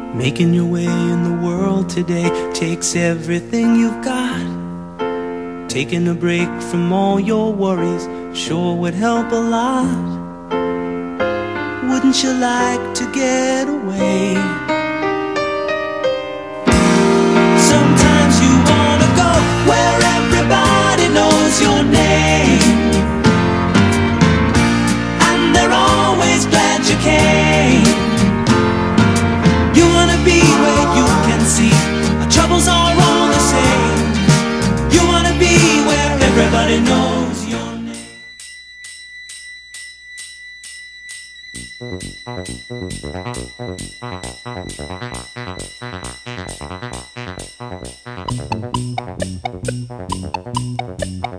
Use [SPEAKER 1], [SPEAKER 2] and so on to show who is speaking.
[SPEAKER 1] Making your way in the world today takes everything you've got. Taking a break from all your worries sure would help a lot. Wouldn't you like to get away? Sometimes you wanna go where everybody knows your name, and they're always glad you came. You wanna be where you can see our troubles are all the same. You wanna be where everybody knows your name.